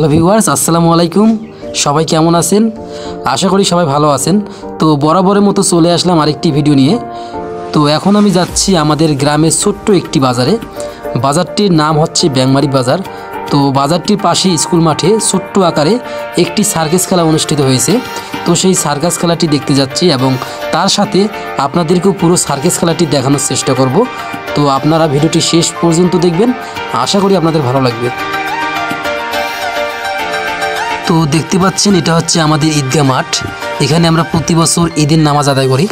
Hello viewers, আসসালামু আলাইকুম। সবাই কেমন আছেন? আশা করি সবাই ভালো আছেন। তো বরাবরের মতো চলে আসলাম আরেকটি ভিডিও নিয়ে। তো এখন আমি যাচ্ছি আমাদের গ্রামের ছোট্ট একটি বাজারে। বাজারটির নাম হচ্ছে ব্যাংমারি বাজার। তো বাজারটির পাশে স্কুল মাঠে ছোট্ট আকারে একটি সার্কাস খেলা অনুষ্ঠিত হয়েছে। তো সেই সার্কাস খেলাটি দেখতে যাচ্ছি এবং তার সাথে আপনাদেরকেও পুরো সার্কাস খেলাটি দেখানোর চেষ্টা করব। তো আপনারা ভিডিওটি শেষ পর্যন্ত দেখবেন, আশা করি আপনাদের ভালো লাগবে। তো দেখতে পাচ্ছেন এটা হচ্ছে আমাদের ঈদগাহ মাঠ। এখানে আমরা প্রতি বছর ঈদের নামাজ আদায় করি।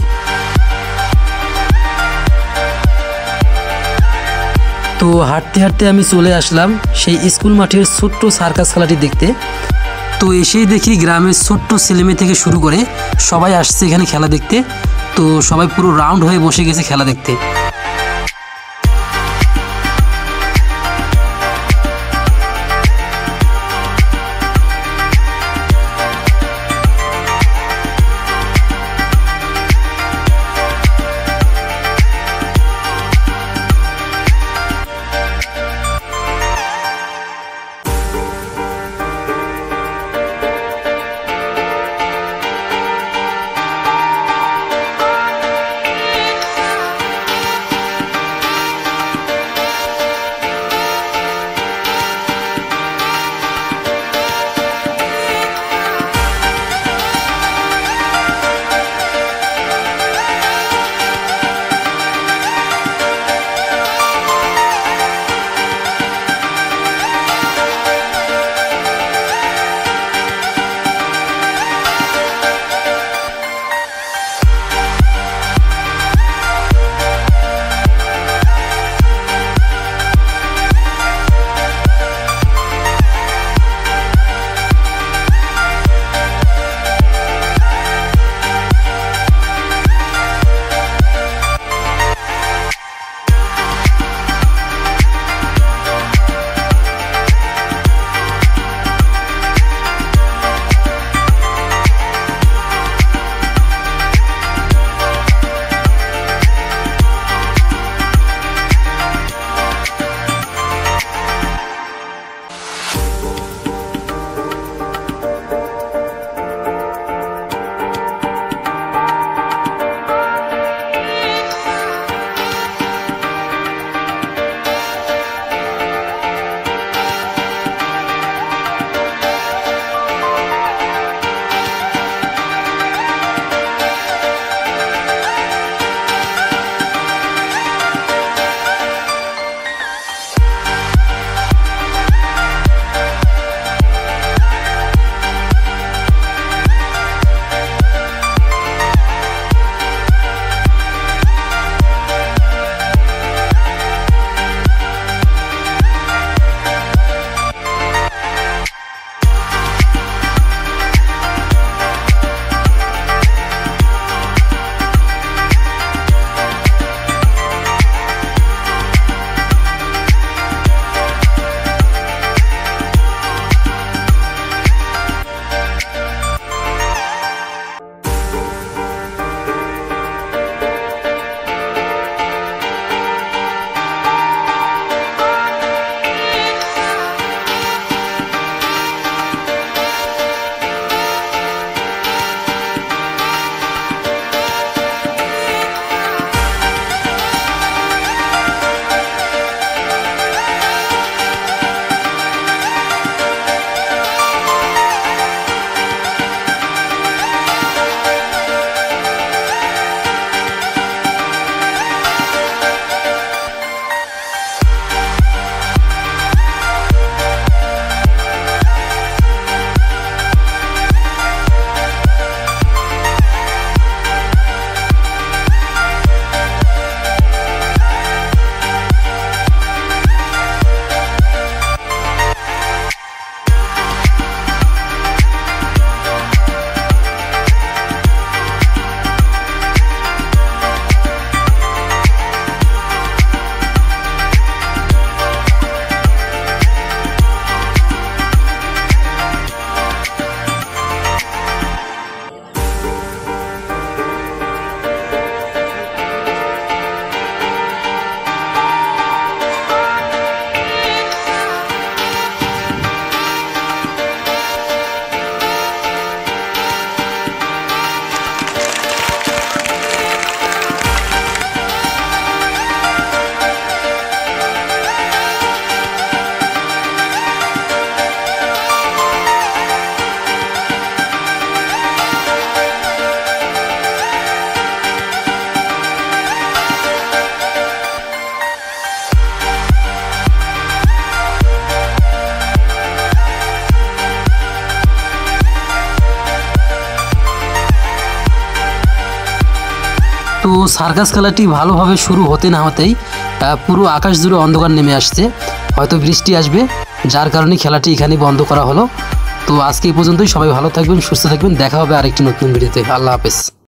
তো হাঁটতে হাঁটতে আমি চলে আসলাম সেই স্কুল মাঠের ছোট্ট সার্কাস খেলাটি দেখতে। তো এসেই দেখি গ্রামের ছোট্ট ছেলেমেয়ে থেকে শুরু করে সবাই আসছে এখানে খেলা দেখতে। তো সবাই পুরো রাউন্ড হয়ে বসে গেছে খেলা দেখতে। তো সার্কাস খেলাটি ভালোভাবে শুরু হতে না হতেই পুরো আকাশ জুড়ে অন্ধকার নেমে আসছে, হয়তো বৃষ্টি আসবে, যার কারণে খেলাটি এখানেই বন্ধ করা হলো। তো আজকে এই পর্যন্তই, সবাই ভালো থাকবেন, সুস্থ থাকবেন, দেখা হবে আরেকটি নতুন ভিডিওতে। আল্লাহ হাফেজ।